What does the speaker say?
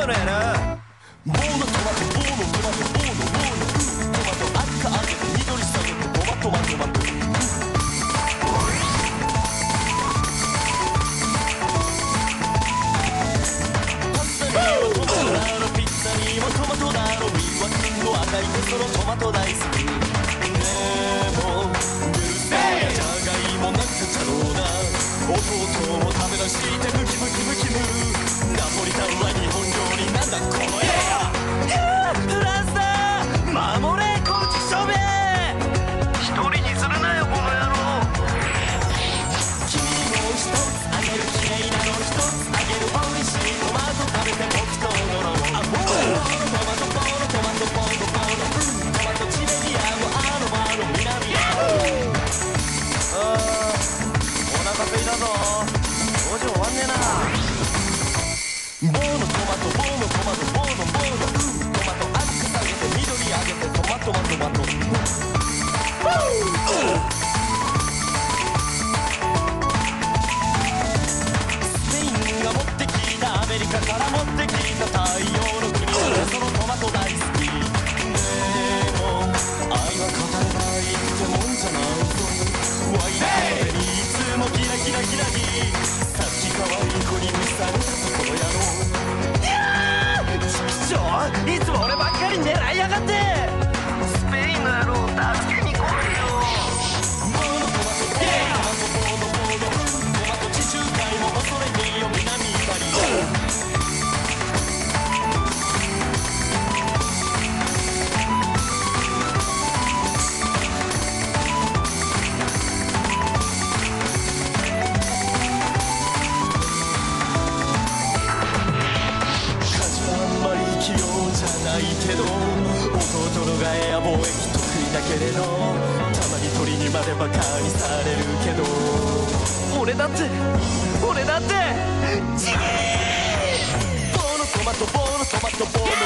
のやな。 ボーノトマトボーノトマトボーノボーノトマト赤上げて緑下げてトマトマトマトパスタにもトマトだろピッツァにもトマトだろミワ君の赤いテストのトマト大好きねえもううるせえじゃがいもなんかちゃろうな弟も食べ出してムキムキムキムナポリタンは日本料理なんだこの絵フランスだ守れこのちくしょうめ一人にするなよこの野郎君にもう一つあげるきれいなの一つあげるおいしいトマト食べて僕と乗ろうあボーノトマトボーノトマトボーノボーノトマトチベリアもあの場の南へお腹すいたぞ工場終わんねえなボーノトマトボーノトマトボーノボーノトマト赤下げて緑上げてトマトマトマトスペインが持ってきたアメリカから持ってきた太陽の国そのトマト大好きでも愛は語れないってもんじゃないぞワインの手にいつもキラキラキラにさっき可愛い子に見されたぞこの野郎いつも俺ばっかり狙いやがってスペインの野郎助けに来いよボーノトマトボーノトマトボーノボーノトマト地中海も恐れねえよ南イタリないけど弟のがエア貿易得意だけれどたまに鳥にまでバカにされるけど俺だってちげーボーノトマトボーノトマトボーノ